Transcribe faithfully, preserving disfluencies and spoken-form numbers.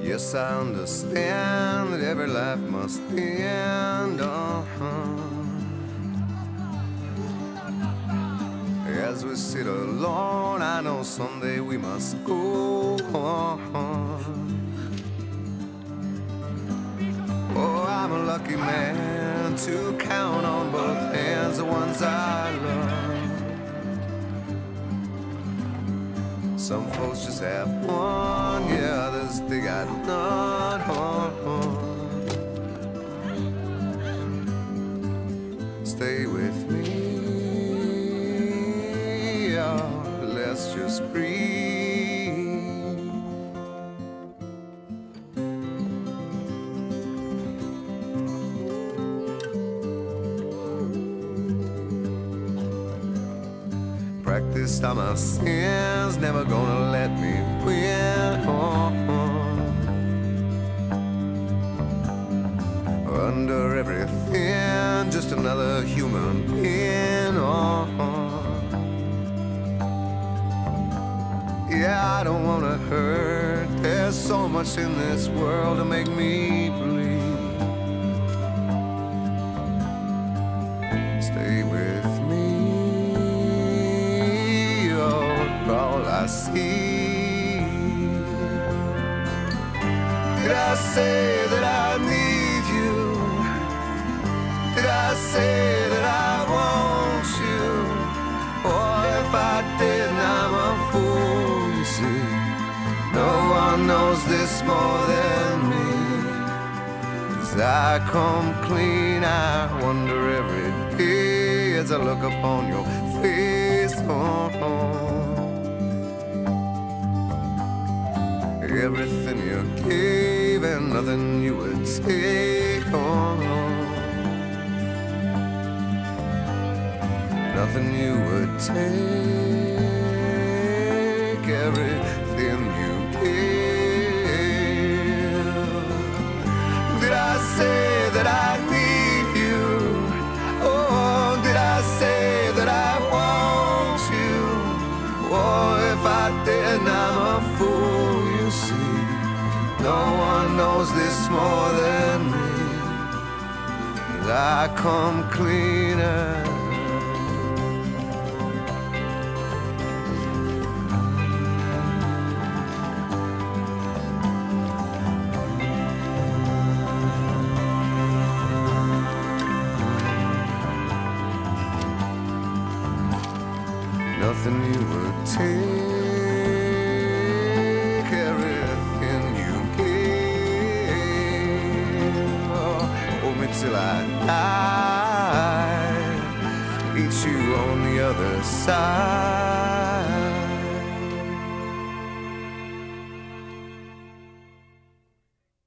Yes, I understand that every life must end. Uh-huh. As we sit alone, I know someday we must go on. Oh, I'm a lucky man to count on both hands the ones I love. Some folks just have one, yeah, others they got none. Stay with me, oh, let's just breathe. Practiced on my sins, never gonna let me win. Oh, oh. Under everything, just another human being. Oh, oh. Yeah, I don't wanna hurt. There's so much in this world to make me bleed. Stay with me. All I see. Did I say that I need you? Did I say that I want you? Or if I didn't, I'm a fool, you see. No one knows this more than me. As I come clean, I wonder every day as I look upon your face. Oh, oh. Everything you gave and nothing you would take on. Nothing you would take. Everything you gave. Did I say that I need you? Oh, did I say that I want you? Oh, if I didn't, I'm a fool. See, no one knows this more than me. I come cleaner. Nothing you would take. Till I die, meet you on the other side.